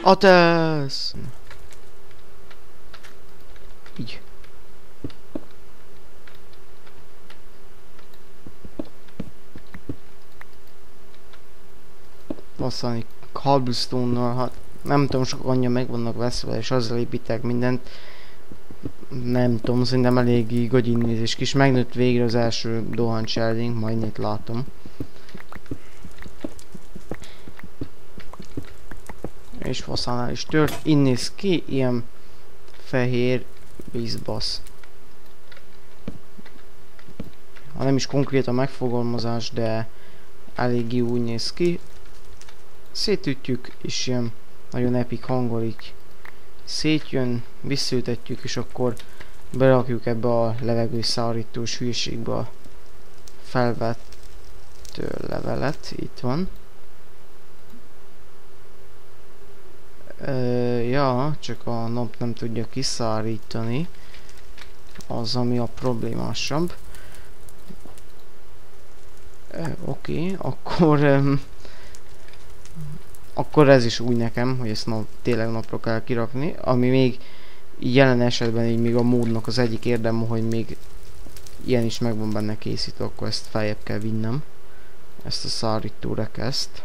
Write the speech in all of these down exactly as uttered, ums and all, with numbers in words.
Atesz! Így. Basszani cobblestone-nal, hát nem tudom, sok annyi meg vannak veszve, és azzal építek mindent. Nem tudom, szerintem elég gagyin nézés kis. Megnőtt végre az első dohány sharding, majd itt látom. És faszánál is tört. Így néz ki, ilyen fehér vízbasz. Ha nem is konkrét a megfogalmazás, de eléggé úgy néz ki. Szétütjük, és ilyen nagyon epic hangol így szétjön, visszaütetjük, és akkor berakjuk ebbe a levegőszárítós hülyeségbe a felvett levelet. Itt van. Ö, ja, csak a nap nem tudja kiszárítani. Az, ami a problémásabb. Oké, okay, akkor... Um, akkor ez is úgy nekem, hogy ezt nap, tényleg napra kell kirakni, ami még jelen esetben így még a módnak az egyik érdeme, hogy még ilyen is meg van benne készítve, akkor ezt feljebb kell vinnem, ezt a szárító rekeszt.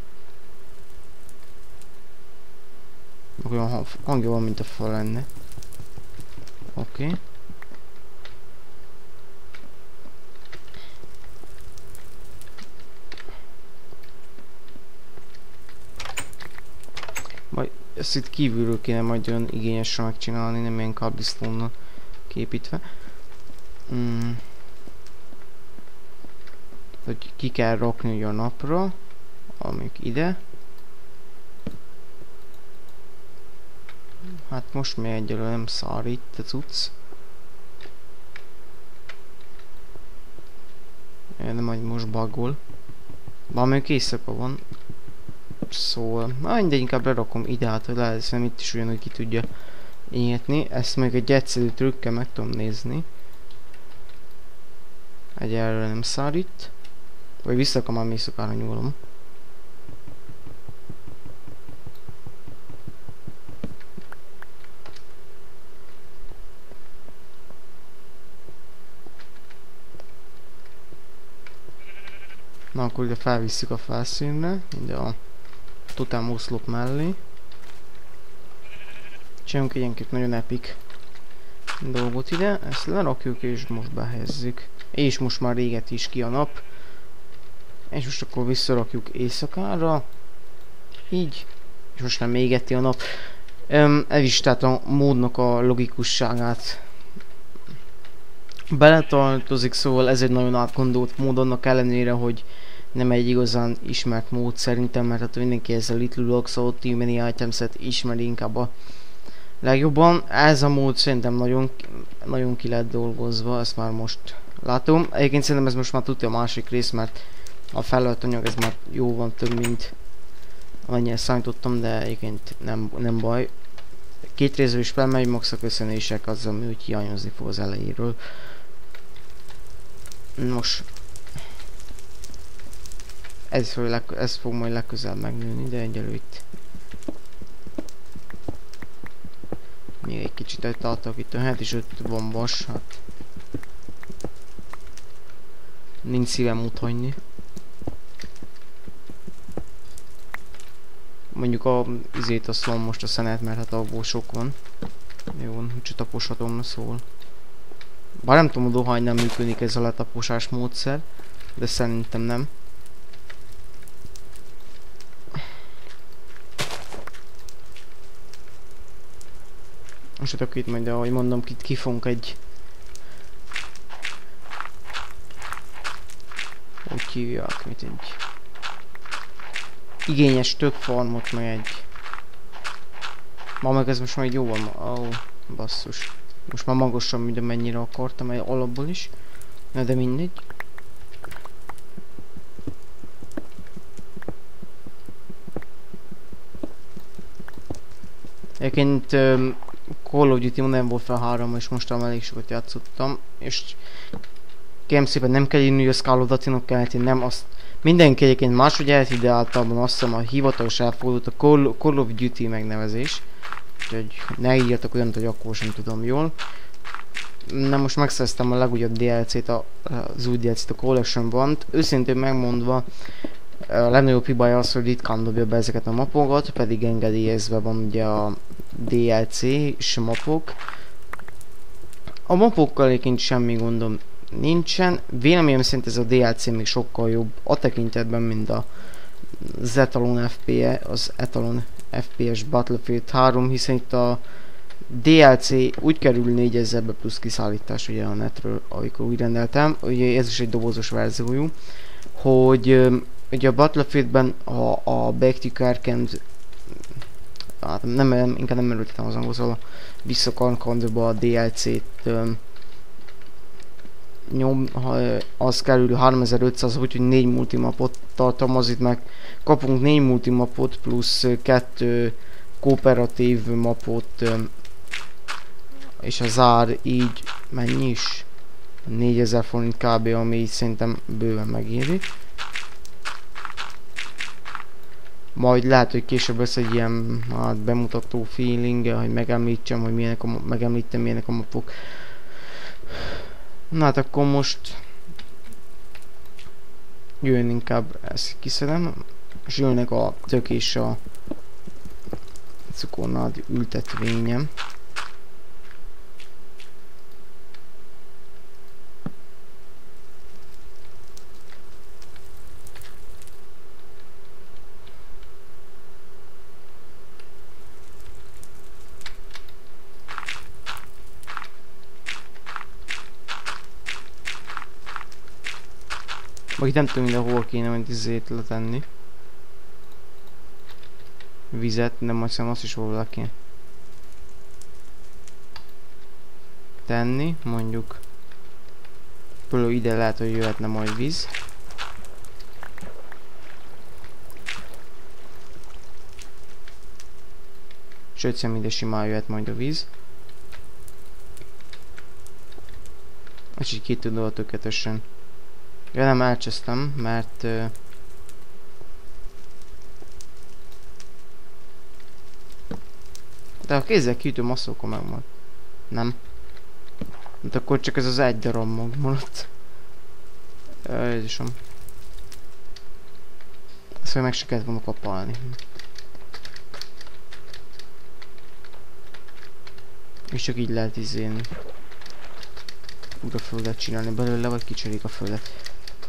Olyan hangja van, mint a fa lenne. Oké. Okay. Majd ezt itt kívülről kéne majd olyan igényesen megcsinálni, nem ilyen cobblestone-nal képítve. Mm. Hogy ki kell rakni a napra, amik ide. Hát most még egyelőre nem szárít a cucc. De majd most bugol. Bár még éjszaka van. Szóval, majd inkább lerakom ide, hát lehet, hiszem itt is ugyanúgy ki tudja égetni. Ezt még egy egyszerű trükkel meg tudom nézni. Egyelőre nem szárít. Vagy visszakom, már éjszakára nyúlom. Na akkor ugye felvisszük a felszínre, ide a totál oszlop mellé. Csinálunk egy ilyen nagyon epic dolgot ide, ezt lerakjuk és most behelyezzük. És most már réget is ki a nap. És most akkor visszarakjuk éjszakára. Így. És most nem égeti a nap. Um, ez is tehát a módnak a logikusságát beletartozik, szóval ez egy nagyon átgondolt mód, annak ellenére, hogy nem egy igazán ismert mód szerintem, mert hát mindenki ezzel a Little Blocks Ultimate Items-et ismeri inkább a legjobban. Ez a mód szerintem nagyon, nagyon ki lett dolgozva, ezt már most látom. Egyébként szerintem ez most már tudja a másik rész, mert a felölt anyag ez már jó van több, mint amennyire számítottam, de egyébként nem, nem baj. Két részről is felmegy, max a köszönések az, ami úgy hiányozni fog az elejéről. Most ez fog, ez fog majd legközelebb megnőni, de egyelőre itt még egy kicsit eltartok itt a hát is öt van vas, hát nincs szívem út hagyni. Mondjuk a izét azt van most a szenet, mert hát abból sok van. Jó, úgyse taposhatom, szól. Bár nem tudom, a dohány nem működik ez a letaposás módszer, de szerintem nem. Most akkor itt majd, ahogy mondom, itt kifogunk egy... Hogy hívják, mint egy... igényes több farmot, meg egy... Ma meg ez most már jó van, ó, oh, basszus. Most már magasan, mint amennyire akartam, egy alapból is. Na de mindegy. Egyébként um, Call of Duty Modern Warfare három és mostan elég sokat játszottam, és kérem szépen nem kell írni, hogy a Call of Duty-nak kell, nem azt Mindenki egyébként máshogy elhit, de általában azt hiszem a hivatalos elfogadott a Call, Call of Duty megnevezés. Úgyhogy ne írjatok olyant, hogy akkor sem tudom jól. Na most megszereztem a legújabb dé el cét, a, az új dé el cét, a Collection-ban. Őszintén megmondva, a legnagyobb hibája az, hogy ritkán dobja be ezeket a mapokat, pedig engedélyezve van ugye a dé el cé és a mapok. A mapokkal egyébként semmi gondom nincsen. Véleményem szerint ez a dé el cé még sokkal jobb a tekintetben, mint a az Etalon ef pé es, az Etalon ef pé es Battlefield három, hiszen itt a dé el cé úgy kerül négyezerbe plusz kiszállítás ugye a netről, amikor úgy rendeltem, ugye ez is egy dobozos verziójú, hogy ugye a Battlefieldben a, a Back to Carcand, hát nem, inkább nem erőltetem az angol, szóval visszakarkandba a dé el cét um, nyom, ha, az kerül háromezer-ötszáz, úgyhogy négy multimapot tartalmaz, itt meg kapunk négy multimapot plusz kettő kooperatív mapot, um, és az ár így mennyi is? négyezer forint kb, ami szerintem bőven megéri. Majd lehet, hogy később lesz egy ilyen hát, bemutató feeling, hogy megemlítsem, hogy milyenek a, megemlítem milyenek a mapok. Na hát akkor most jön inkább ezt kiszedem, és jönnek a tök és a cukornád ültetvényem. Vagy nem tudom mindenhol kéne majd izét letenni. Vizet, nem azt hiszem azt is hol kéne tenni, mondjuk. Például ide lehet, hogy jöhetne majd víz. Sőt, szem ide simán jöhet majd a víz. És így két oldal tökéletesen. Ja, nem elcsesztem, mert uh, de a kézzel kiütő masszókon megmond. Nem. Hát akkor csak ez az egy darab mag maradt. Jézusom. Ezt meg se kellett volna kapálni. És csak így lehet izén újra földet csinálni belőle, vagy kicserélik a földet.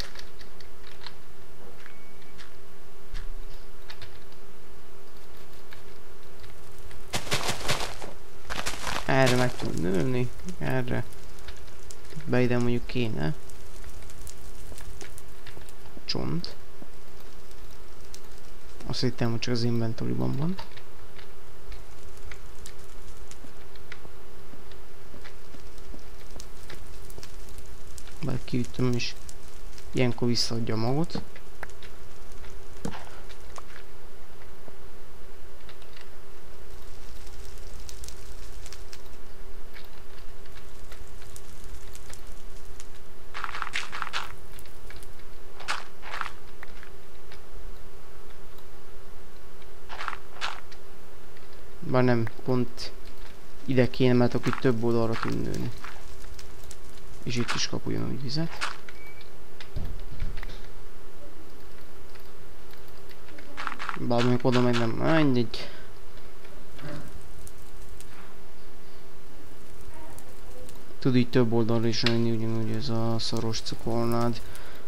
Erre meg tud nőni, erre. Be ide mondjuk kéne. Csont. Azt hittem, hogy csak az inventory-ban van. Bár kiütöm is. Ilyenkor visszaadja a magot. Bár nem, pont ide kéne, mert akkor itt több oldalra tud nőni. És itt is kap ugyanúgy vizet. Bár még oda meg nem, mindegy. Tud így több oldalra is nőni, ugyanúgy ez a szaros cukornád.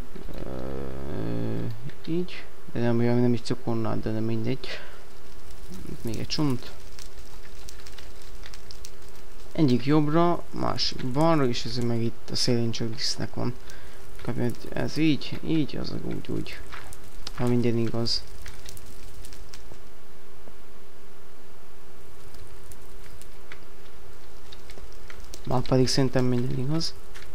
Ö, így. De nem, nem is cukornád, de nem mindegy. Még egy csont. Egyik jobbra, másik balra, és ez meg itt a szélén csak disznek van. Ez így, így, az úgy, úgy. Ha minden igaz. Már pedig szerintem minden igaz.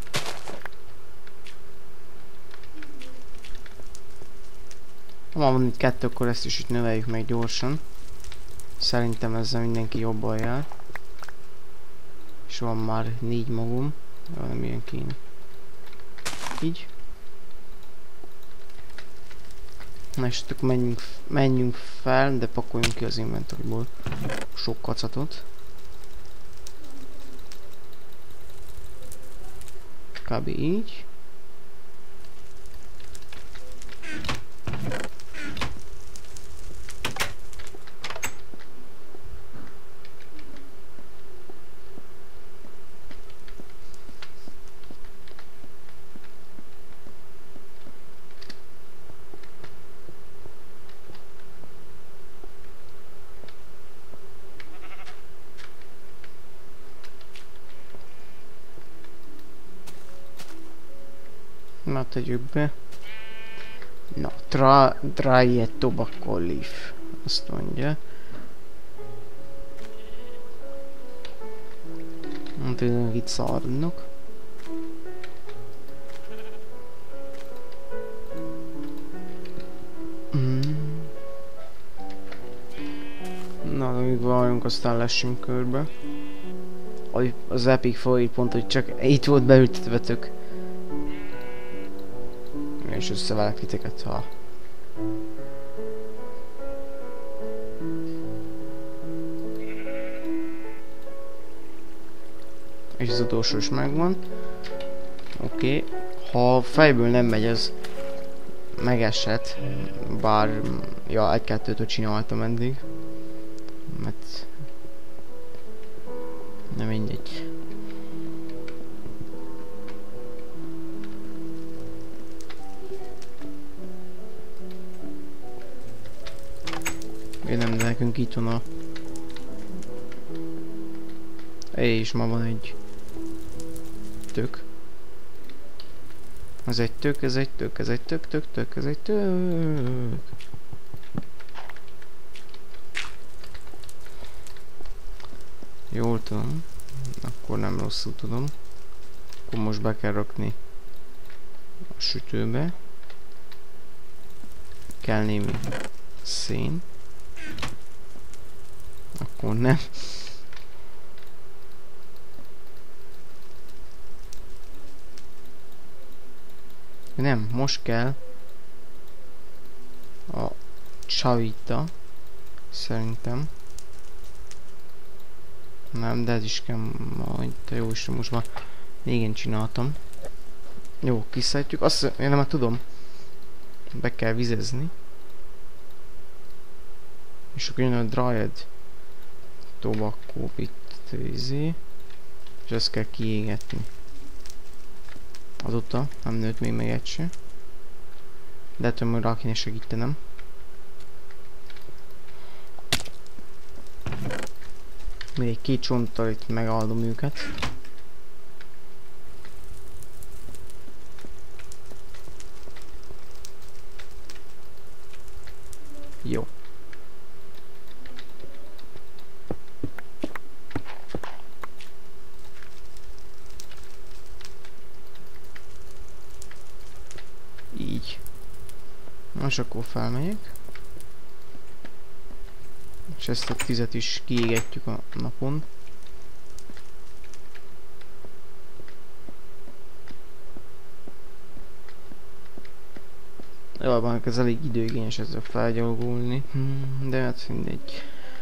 Ha már van itt kettő, akkor ezt is itt növeljük meg gyorsan. Szerintem ezzel mindenki jobban jár. És van már négy magom. Jó, nem ilyen kéne. Így. Na és akkor menjünk, menjünk fel, de pakoljunk ki az inventoryból sok kacatot. Kb. Így. Na, tegyük be. Na, tra, try a tobacco leaf. Azt mondja. Hát ők itt szarnak. Mm. Na, amíg várjunk, aztán lessünk körbe. Az Epic folyik pont, hogy csak itt volt beültetvetek. És összevelek titeket, ha... És az utolsó is megvan. Oké. Okay. Ha fejből nem megy, ez megesett. Bár... Ja, egy-kettőt csináltam eddig. Mert... Nem mindegy. Én nem, de nekünk itt van a... És ma van egy... Tök. Ez egy tök, ez egy tök, ez egy tök, tök, tök, ez egy tök. Jól tudom. Akkor nem rosszul tudom. Akkor most be kell rakni a sütőbe. Kell némi szén. Akkor nem. Nem, most kell a chavita, szerintem. Nem, de ez is kell majd, de jó is, most már igen csináltam. Jó, kiszedjük, azt én nem már tudom. Be kell vizezni. És akkor jön a dried tobacco itt izé. És ezt kell kiégetni. Azóta nem nőtt még meg egy se. De ettől majd rá kéne segítenem. Még két csonttal itt megáldom őket. Jó. Így. Most akkor felmegyek. És ezt a tüzet is kiégetjük a napon. Jól van, ez elég időigényes ezzel felgyalogolni. Hmm, de hát mindegy.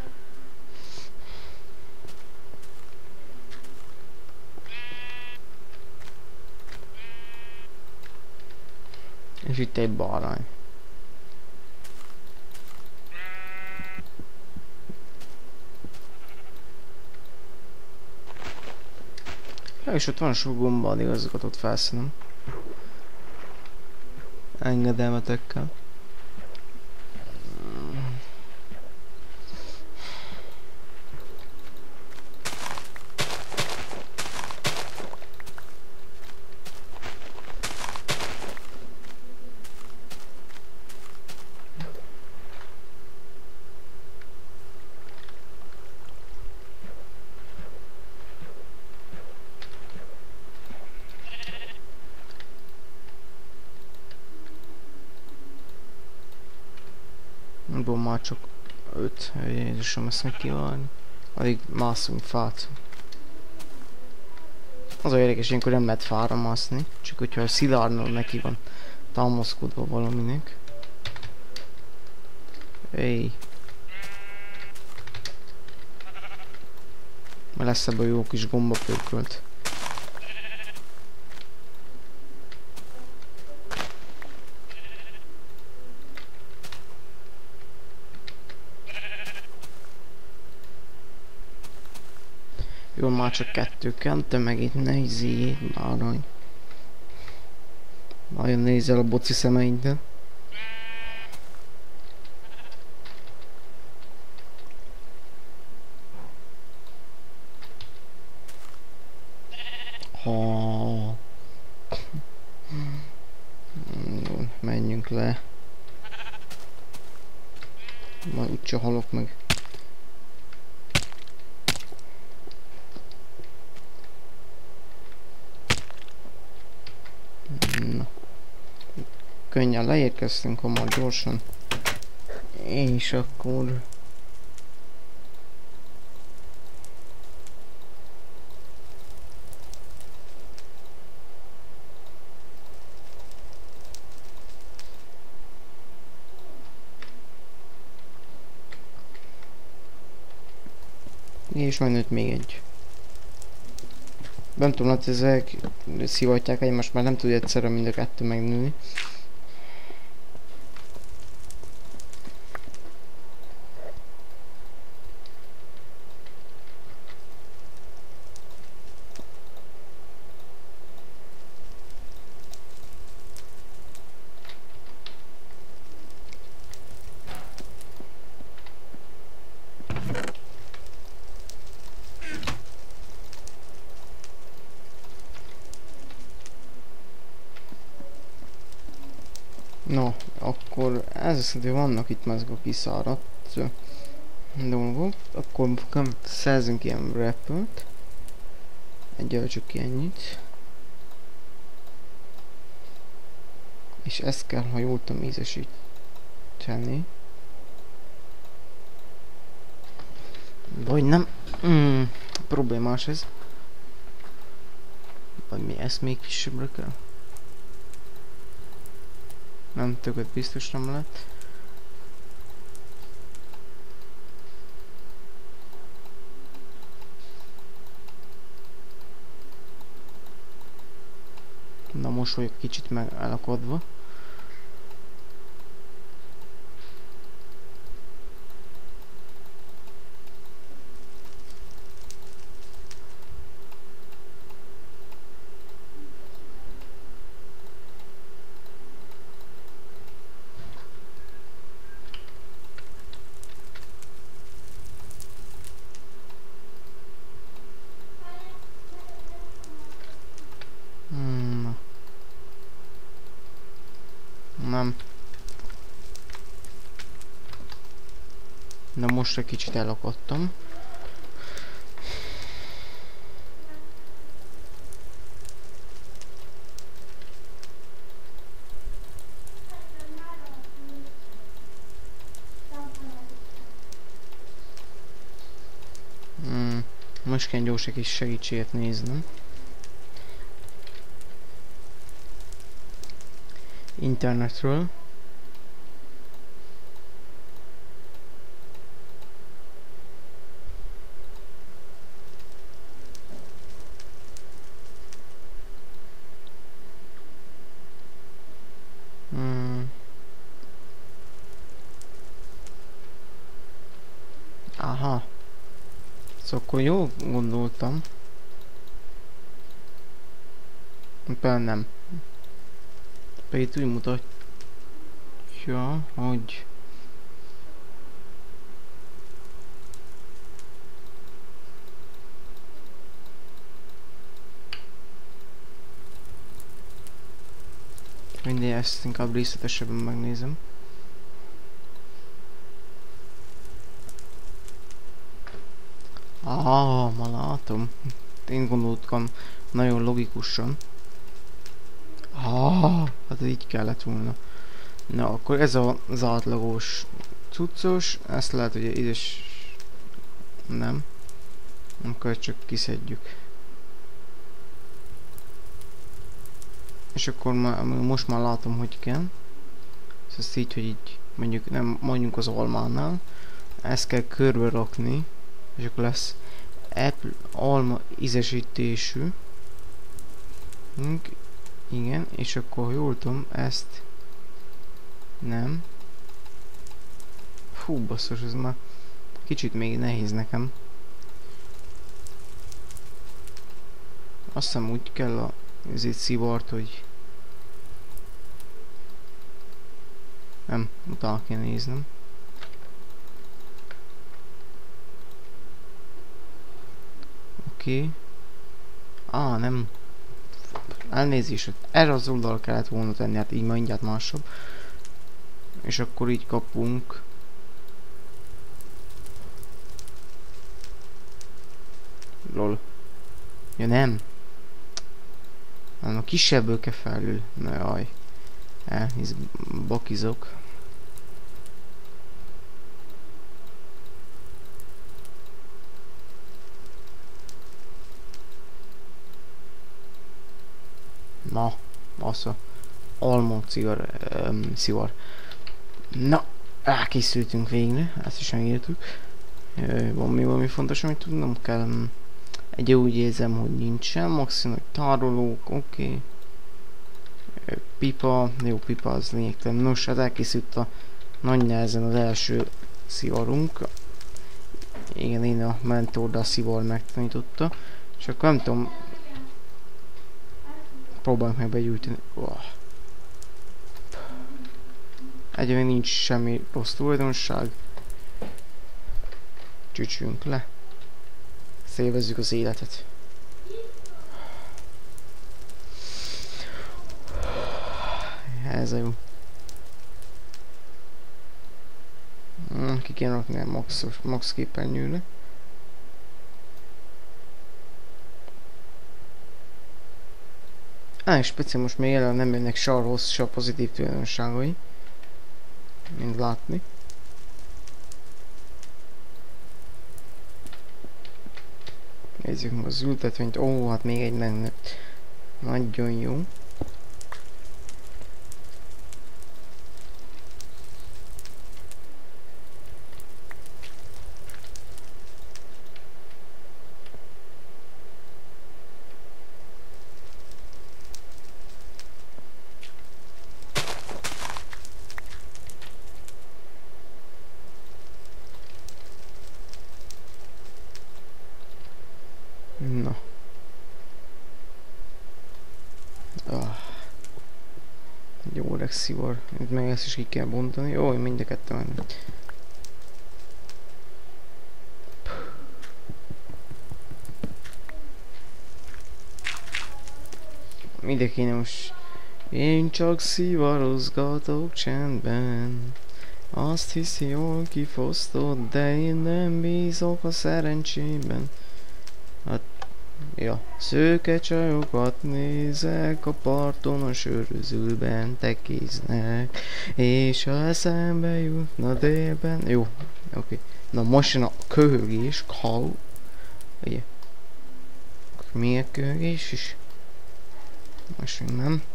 És itt egy bárány. Ja, és ott van sok gomba, addig azokat ott felszínem. Engedelmetekkel. Abból már csak öt, Jézusom, ezt meg kívánni. Addig mászunk fát. Az a érdekes, ilyenkor nem lehet fára mászni, csak hogyha a szilárdnál neki van támaszkodva valaminek. Hey. Mert lesz ebből jó kis gombapörkölt. Jó, már csak kettő kell, te meg itt ne izé, arany. Nagyon nézel a boci szemeiddel. Ha. Jó, menjünk le. Majd úgyse halok meg. Na. Könnyen leérkeztünk hamar gyorsan. És akkor... És majd nőtt még egy. Nem tudom, hát ezek szivatják egymást, már nem tudja egyszerre mind a kettő megnőni. No, akkor ez azt mondja, hogy vannak itt már ezek a kiszáradt dolgok, akkor szerzünk ilyen rappert. Egyelőre csak ennyit. És ezt kell, ha jól tudom, ízesíteni. Vagy nem. Mm, problémás ez. Vagy mi ezt még kisebbre kell? Nem, többet biztos nem lett. Na most vagyok kicsit meg elakadva. Nem. Na most egy kicsit elakadtam. Hmm. Most kell gyors egy kis segítséget néznem. Internetről. Hmm. Aha. Szóval akkor jól gondoltam. Például nem. Pedig itt úgy mutatja, hogy mindig ezt inkább részletesebben megnézem. Ah, ma látom. Én gondoltam nagyon logikusan. Ah, hát így kellett volna. Na, akkor ez a, az átlagos cuccos, ezt lehet, hogy ide is... Nem. Akkor csak kiszedjük. És akkor már, most már látom, hogy kell. Ezt így, hogy így mondjuk nem mondjuk az almánál. Ezt kell körbe rakni, és akkor lesz apple, alma ízesítésű. Igen, és akkor jól tudom, ezt nem. Fú, basszus, ez már kicsit még nehéz nekem. Azt hiszem úgy kell a ezért szivart, hogy nem, utána kell néznem. Oké. Okay. Á, nem. Elnézést, erre az oldalra kellett volna tenni, hát így mindjárt másabb. És akkor így kapunk. Lol. Ja nem. Nem, a kisebből kell felül. Na jaj. Elnéz, bakizok. Na, bassza. Almond szivar, um, szivar. Na, elkészültünk végre. Ezt is megírtuk. Jaj, van mi valami fontos, amit tudnom kell. Egy úgy érzem, hogy nincsen. Maximum, hogy tárolók, oké. Okay. Pipa, jó, pipa az lényegtelen. Nos, hát elkészült a nagy nehezen az első szivarunk. Igen, én a mentor, de a szivar megtanította. És akkor nem tudom. Próbáljuk meg begyűjteni. Oh. Egyébként nincs semmi rossz tulajdonság. Csücsünk le. Szélvezzük az életet. Ez a jó. Ki kéne rakni a max, max képernyőre. Á, és speciál most még jelen nem jönnek se a rossz, se a pozitív tulajdonságai. Mint látni. Nézzük meg az ültetvényt. Ó, hát még egy lenne. Nagyon jó. Na. Ah. Jó öreg szivar. Itt meg ezt is ki kell bontani. Jó, mind a kettő menni. Ide kéne most. Én csak szivarozgatok csendben. Azt hiszi jól kifosztott, de én nem bízok a szerencsében. Hát, ja, szőke csajokat nézek, a parton a sörözőben tekéznek, és ha eszembe jutna délben... Jó, oké. Okay. Na most jön a köhögés, kau. Ugye? Milyen köhögés is? Most még nem.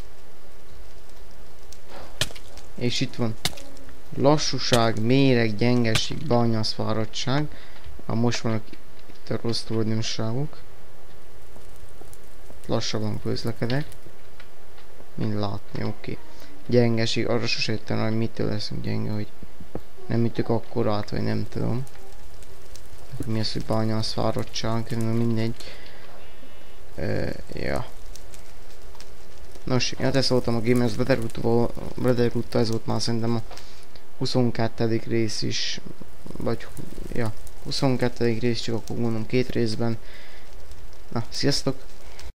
És itt van. Lassúság, méreg, gyengeség, bányászfáradtság. Ha most vannak itt a rossz tulajdonságok. Lassabban közlekedek. Mind látni, oké. Okay. Gyengeség, arra sose értem, hogy mitől leszünk gyenge, hogy nem ütök akkorát, vagy nem tudom. Mi az, hogy bányászfáradtság, mindegy. Uh, ja. Nos, hát ezt voltam a Gamers Brotherhood-tal, ez volt már szerintem a huszonkettedik rész is, vagy, ja, huszonkettedik rész, csak akkor mondom két részben. Na, sziasztok!